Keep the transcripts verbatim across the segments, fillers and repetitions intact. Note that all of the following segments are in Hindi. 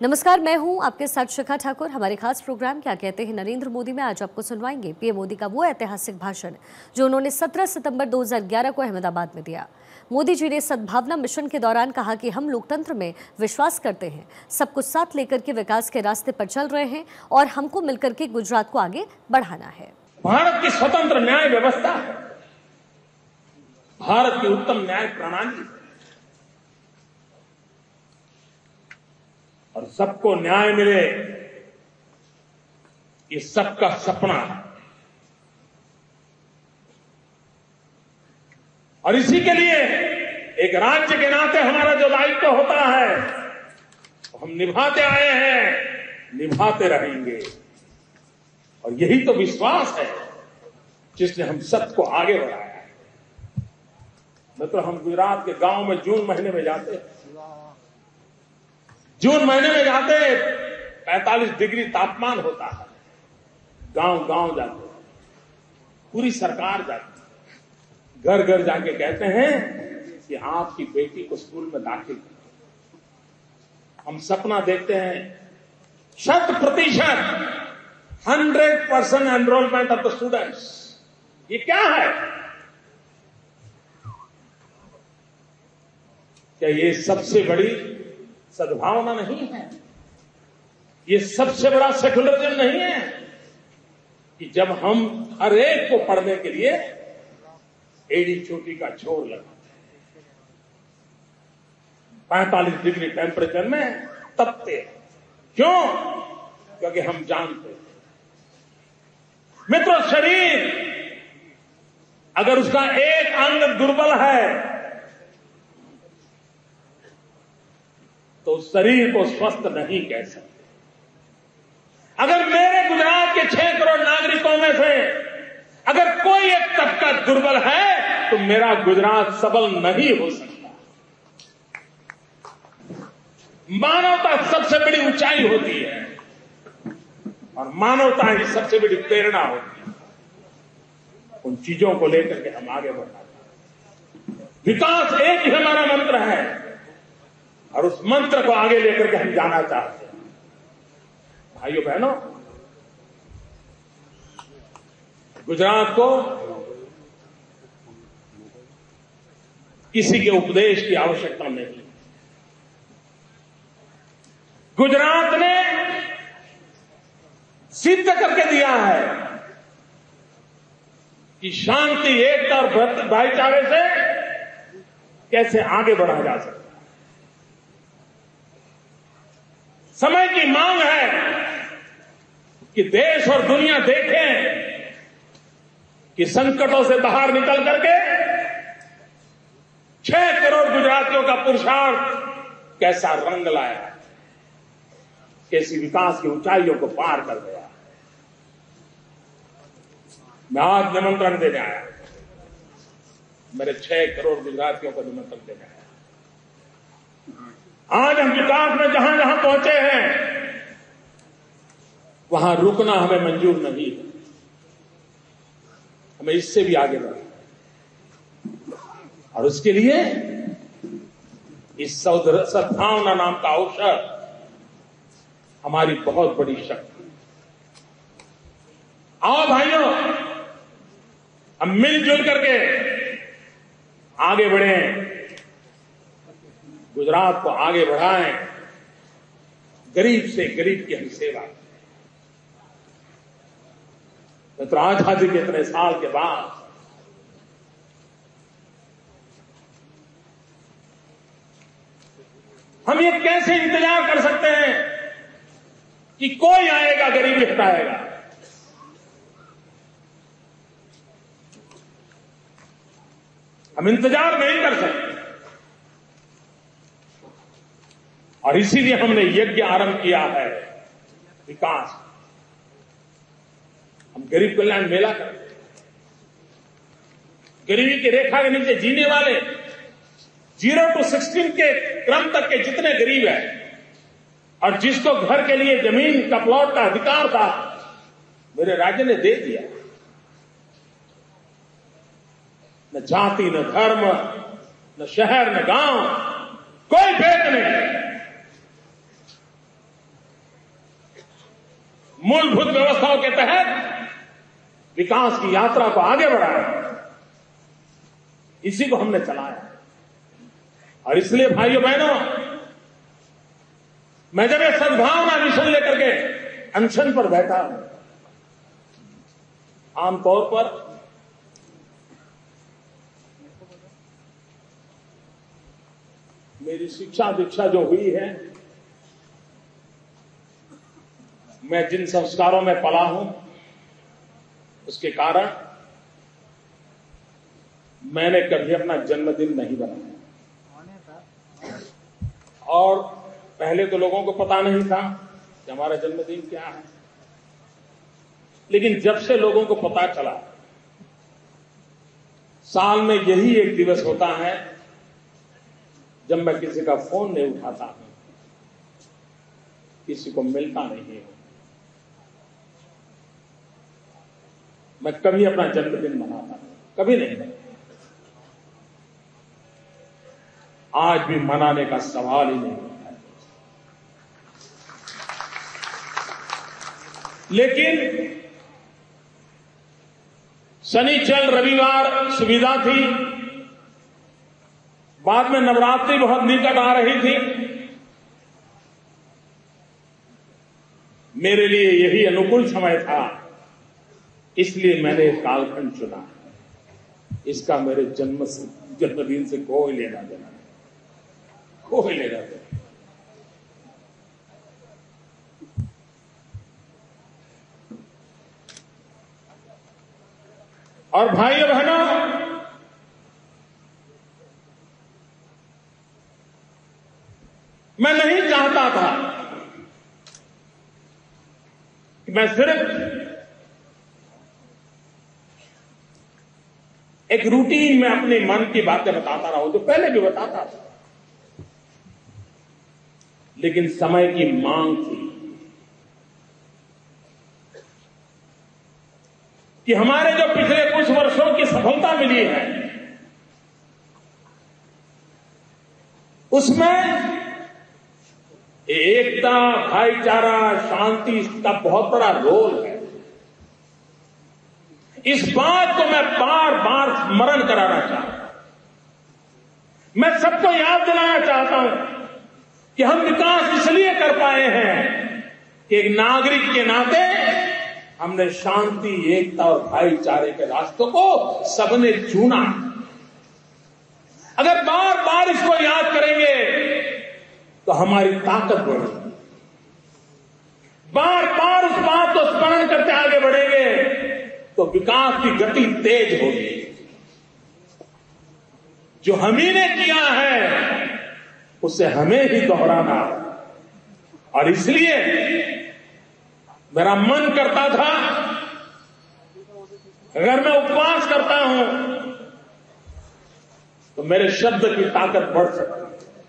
नमस्कार, मैं हूं आपके साथ शिखा ठाकुर। हमारे खास प्रोग्राम क्या कहते हैं नरेंद्र मोदी में आज आपको सुनवाएंगे पीएम मोदी का वो ऐतिहासिक भाषण जो उन्होंने सत्रह सितंबर दो हज़ार ग्यारह को अहमदाबाद में दिया। मोदी जी ने सद्भावना मिशन के दौरान कहा कि हम लोकतंत्र में विश्वास करते हैं, सब कुछ साथ लेकर के विकास के रास्ते पर चल रहे हैं और हमको मिलकर के गुजरात को आगे बढ़ाना है। भारत की स्वतंत्र न्याय व्यवस्था है, भारत की उत्तम न्याय प्रणाली और सबको न्याय मिले, ये सबका सपना है। और इसी के लिए एक राज्य के नाते हमारा जो दायित्व होता है वो हम निभाते आए हैं, निभाते रहेंगे। और यही तो विश्वास है जिसने हम सबको आगे बढ़ाया है। मित्रों, हम गुजरात के गांव में जून महीने में जाते हैं, जून महीने में जाते पैंतालीस डिग्री तापमान होता है। गांव गांव जाते हैं, पूरी सरकार जाती है, घर घर जाके कहते हैं कि आपकी बेटी को स्कूल में दाखिल करो। हम सपना देखते हैं शत प्रतिशत hundred percent enrolment of the students. ये क्या है? क्या ये सबसे बड़ी सद्भावना नहीं है? ये सबसे बड़ा सेकुलरिज्म नहीं है कि जब हम हर एक को पढ़ने के लिए एड़ी चोटी का जोर लगाते हैं, पैंतालीस डिग्री टेम्परेचर में तपते हैं? क्यों? क्योंकि हम जानते हैं मित्रों, शरीर अगर उसका एक अंग दुर्बल है तो उस शरीर को स्वस्थ नहीं कह सकते। अगर मेरे गुजरात के छह करोड़ नागरिकों में से अगर कोई एक तबका दुर्बल है तो मेरा गुजरात सबल नहीं हो सकता। मानवता सबसे बड़ी ऊंचाई होती है और मानवता ही सबसे बड़ी प्रेरणा होती है। उन चीजों को लेकर के हम आगे बढ़ाते हैं। विकास एक ही हमारा मंत्र है और उस मंत्र को आगे लेकर के हम जाना चाहते हैं। भाइयों बहनों, गुजरात को किसी के उपदेश की आवश्यकता नहीं। गुजरात ने सिद्ध करके दिया है कि शांति, एकता और भाईचारे से कैसे आगे बढ़ा जा सकता है। समय की मांग है कि देश और दुनिया देखें कि संकटों से बाहर निकल करके छह करोड़ गुजरातियों का पुरुषार्थ कैसा रंग लाया, कैसी विकास की ऊंचाइयों को पार कर गया। मैं आज निमंत्रण देने आया, मेरे छह करोड़ गुजरातियों को निमंत्रण देने आया। आज हम विकास में जहां जहां पहुंचे हैं वहां रुकना हमें मंजूर नहीं है। हमें इससे भी आगे बढ़ना और उसके लिए इस सद्भावना नाम का अवसर हमारी बहुत बड़ी शक्ति। आओ भाइयों, हम मिलजुल करके आगे बढ़ें, गुजरात को आगे बढ़ाएं, गरीब से गरीब की हम सेवा करें। मित्रों, आजादी के इतने साल के बाद हम ये कैसे इंतजार कर सकते हैं कि कोई आएगा गरीबी हटाएगा? हम इंतजार नहीं कर सकते और इसीलिए हमने यज्ञ आरंभ किया है विकास। हम गरीब कल्याण मेला करते हैं। गरीबी की रेखा के नीचे जीने वाले जीरो टू सिक्सटीन के क्रम तक के जितने गरीब हैं और जिसको घर के लिए जमीन का प्लॉट का अधिकार था, मेरे राज्य ने दे दिया। न जाति, न धर्म, न शहर, न गांव, कोई भेद नहीं। मूलभूत व्यवस्थाओं के तहत विकास की यात्रा को आगे बढ़ाया, इसी को हमने चलाया। और इसलिए भाइयों बहनों, मैं जब ये सद्भावना मिशन लेकर के अनशन पर बैठा हूं, आमतौर पर मेरी शिक्षा दीक्षा जो हुई है, मैं जिन संस्कारों में पला हूं, उसके कारण मैंने कभी अपना जन्मदिन नहीं बनाया। और पहले तो लोगों को पता नहीं था कि हमारा जन्मदिन क्या है, लेकिन जब से लोगों को पता चला, साल में यही एक दिवस होता है जब मैं किसी का फोन नहीं उठाता हूं, किसी को मिलता नहीं हूं, मैं कभी अपना जन्मदिन मनाता हूं, कभी नहीं। आज भी मनाने का सवाल ही नहीं होता है। लेकिन शनिचर रविवार सुविधा थी, बाद में नवरात्रि बहुत निकट आ रही थी, मेरे लिए यही अनुकूल समय था, इसलिए मैंने कालखंड चुना। इसका मेरे जन्म से जन्मदिन से कोई लेना देना नहीं, कोई लेना देना। और भाइयों बहनों, मैं नहीं चाहता था कि मैं सिर्फ एक रूटीन में अपने मन की बातें बताता रहा हूं, जो पहले भी बताता था, लेकिन समय की मांग थी कि हमारे जो पिछले कुछ वर्षों की सफलता मिली है, उसमें एकता, भाईचारा, शांति का बहुत बड़ा रोल है। इस बात को मैं बार बार स्मरण कराना चाहता हूं। मैं सबको याद दिलाना चाहता हूं कि हम विकास इसलिए कर पाए हैं कि एक नागरिक के नाते हमने शांति, एकता और भाईचारे के रास्तों को सबने चुना। अगर बार बार इसको याद करेंगे तो हमारी ताकत बढ़ेगी। बार बार उस बात को स्मरण करते आगे बढ़ेंगे तो विकास की गति तेज होगी। जो हम ही ने किया है उसे हमें ही दोहराना। और इसलिए मेरा मन करता था, अगर मैं उपवास करता हूं तो मेरे शब्द की ताकत बढ़ सकती है।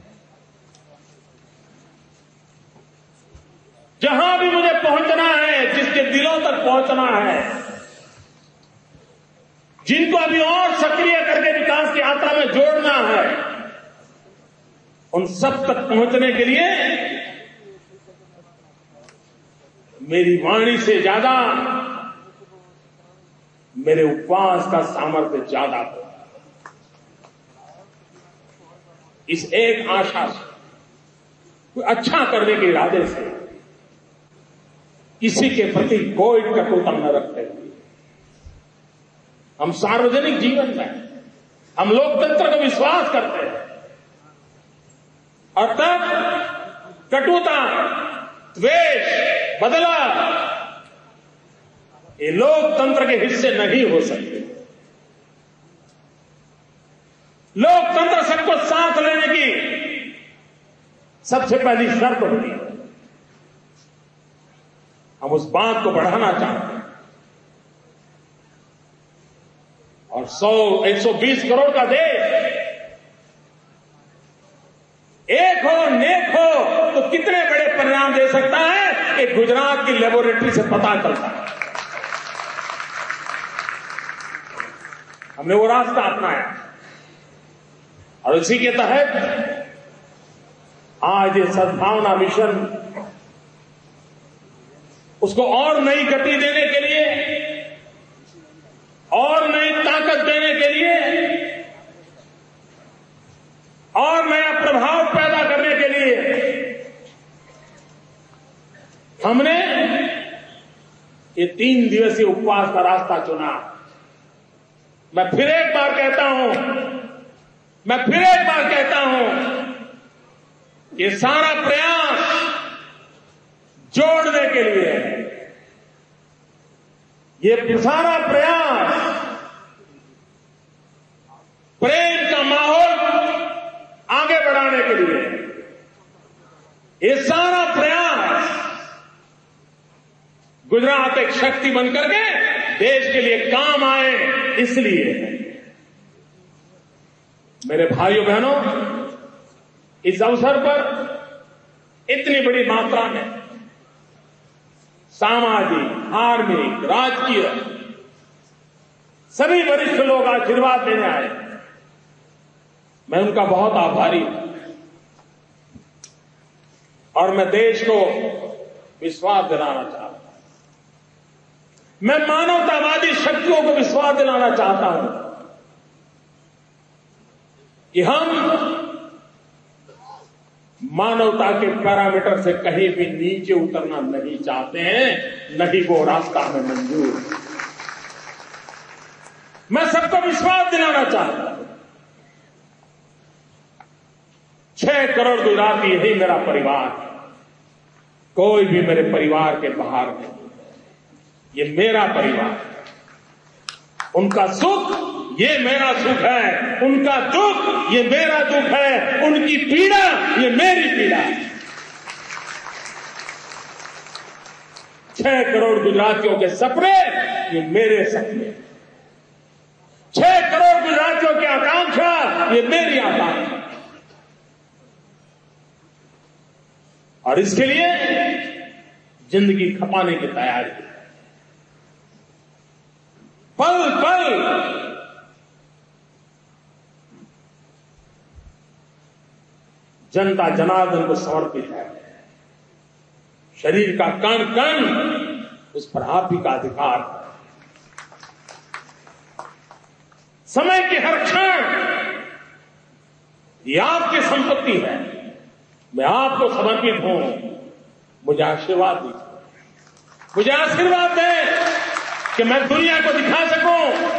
जहां भी मुझे पहुंचना है, जिसके दिलों तक पहुंचना है, जिनको अभी और सक्रिय करके विकास की यात्रा में जोड़ना है, उन सब तक पहुंचने के लिए मेरी वाणी से ज्यादा मेरे उपवास का सामर्थ्य ज्यादा हो। इस एक आशा से, कोई अच्छा करने के इरादे से, किसी के प्रति कोई कटुता न रखते हुए हम सार्वजनिक जीवन में, हम लोकतंत्र को विश्वास करते हैं, और तब कटुता, द्वेष, बदला ये लोकतंत्र के हिस्से नहीं हो सकते। लोकतंत्र सबको साथ लेने की सबसे पहली शर्त होती है। हम उस बात को बढ़ाना चाहते हैं। और सौ एक सौ बीस करोड़ का देश एक हो, नेक हो तो कितने बड़े परिणाम दे सकता है, एक गुजरात की लेबोरेटरी से पता चलता है। हमने वो रास्ता अपनाया और इसी के तहत आज ये सद्भावना मिशन उसको और नई गति देने के लिए, और नई ताकत देने के लिए, और नया प्रभाव पैदा करने के लिए हमने ये तीन दिवसीय उपवास का रास्ता चुना। मैं फिर एक बार कहता हूं, मैं फिर एक बार कहता हूं, ये सारा प्रयास जोड़ने के लिए है। ये सारा प्रयास प्रेम का माहौल आगे बढ़ाने के लिए, ये सारा प्रयास गुजरात एक शक्ति बनकर के देश के लिए काम आए, इसलिए मेरे भाइयों बहनों, इस अवसर पर इतनी बड़ी मात्रा में सामाजिक, धार्मिक, राजकीय सभी वरिष्ठ लोग आशीर्वाद देने आए। मैं उनका बहुत आभारी हूं और मैं देश को विश्वास दिलाना चाहता हूं, मैं मानवतावादी शक्तियों को विश्वास दिलाना चाहता हूं कि हम मानवता के पैरामीटर से कहीं भी नीचे उतरना नहीं चाहते हैं, नहीं वो रास्ता हमें मंजूर है। मैं सबको विश्वास दिलाना चाहता हूं, छह करोड़ गुजराती यही मेरा परिवार है, कोई भी मेरे परिवार के बाहर नहीं, ये मेरा परिवार है। उनका सुख ये मेरा सुख है, उनका दुख ये मेरा दुख है, उनकी पीड़ा ये मेरी पीड़ा है। छह करोड़ गुजरातियों के सपने ये मेरे सपने, छह करोड़ गुजरातियों की आकांक्षा ये मेरी आकांक्षा, और इसके लिए जिंदगी खपाने की तैयारी है। पल पल जनता जनार्दन को समर्पित है, शरीर का कण कण उस पर आप ही का अधिकार है। समय की हर क्षण ये आपकी संपत्ति है, मैं आपको समर्पित हूं, मुझे आशीर्वाद दीजिए, मुझे आशीर्वाद दें कि मैं दुनिया को दिखा सकूं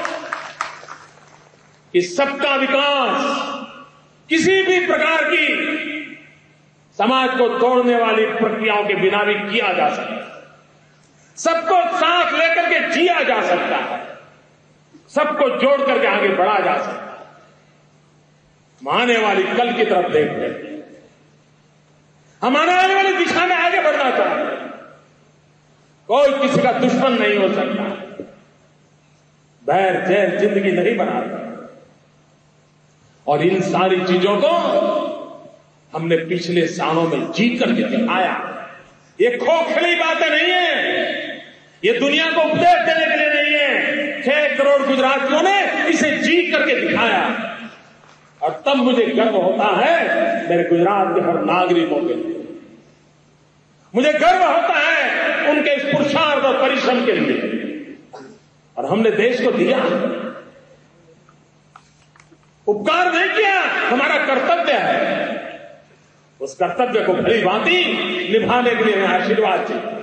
कि सबका विकास किसी भी प्रकार की समाज को तोड़ने वाली प्रक्रियाओं के बिना भी किया जा सकता है। सबको सांस लेकर के जिया जा सकता है, सबको जोड़ करके आगे बढ़ा जा सकता है। हम आने वाली कल की तरफ देखते हैं, हम आने वाली दिशा में आगे बढ़ना चाहते हैं। कोई किसी का दुश्मन नहीं हो सकता, बैर जैर जिंदगी नहीं बनाता। और इन सारी चीजों को हमने पिछले सालों में जी करके दिखाया। ये खोखली बातें नहीं है, ये दुनिया को उपदेश देने के लिए नहीं है। छह करोड़ गुजरातियों ने इसे जी करके दिखाया, और तब मुझे गर्व होता है मेरे गुजरात के हर नागरिकों के लिए, मुझे गर्व होता है उनके इस पुरुषार्थ और परिश्रम के लिए। और हमने देश को दिया, उपकार नहीं किया, हमारा कर्तव्य है। उस कर्तव्य को भली भांति निभाने के लिए मैं आशीर्वाद चाहिए।